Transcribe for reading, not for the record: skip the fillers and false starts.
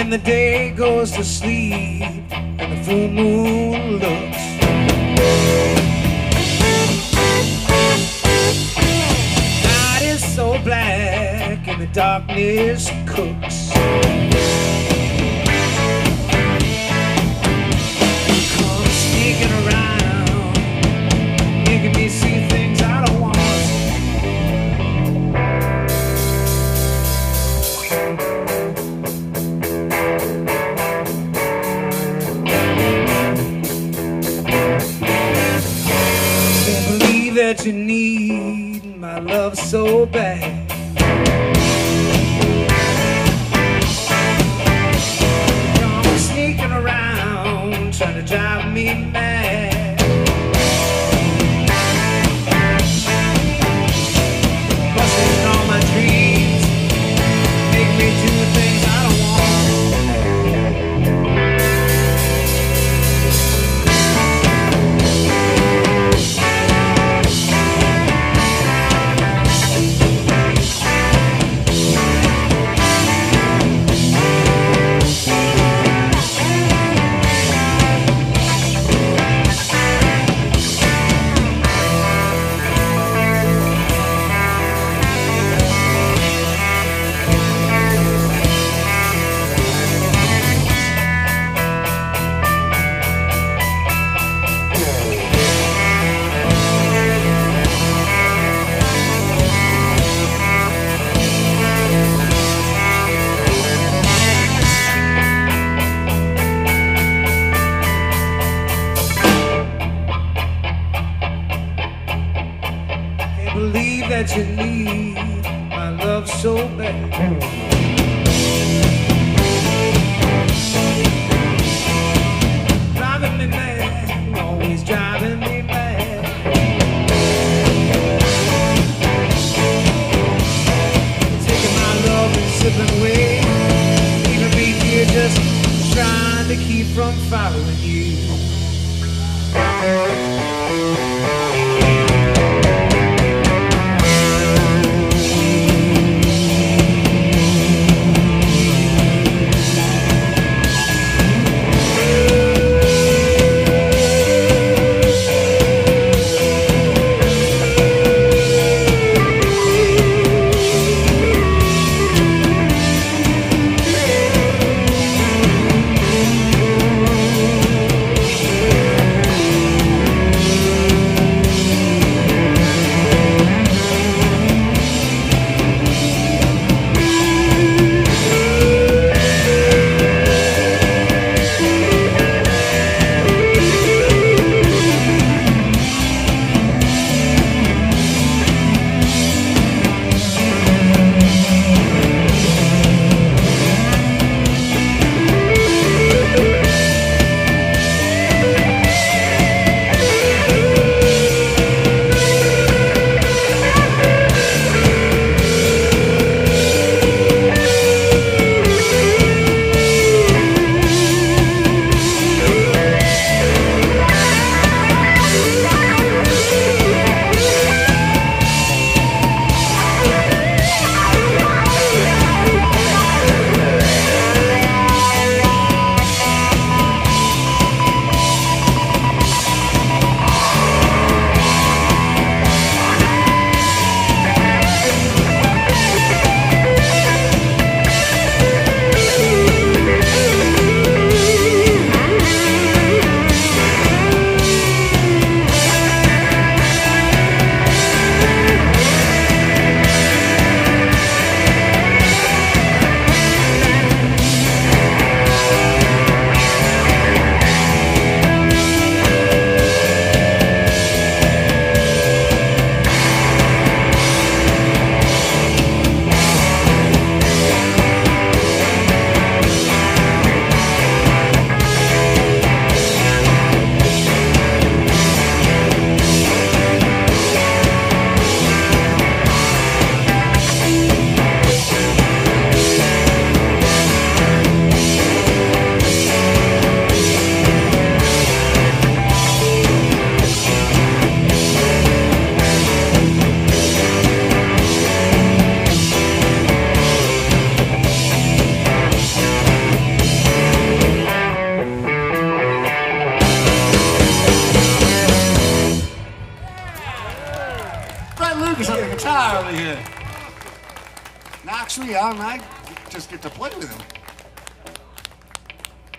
the day goes to sleep and the full moon looks. Night is so black and the darkness cooks. Come sneaking around, making me see things I don't want to see. That you need my love so bad. Come sneaking around, trying to drive me mad. Busting all my dreams, make me do things I don't want. That you need my love so bad. Driving me mad, always driving me mad. Taking my love and slipping away, leaving me here just trying to keep from following you. guitar over here. Knocks me out and I just get to play with him.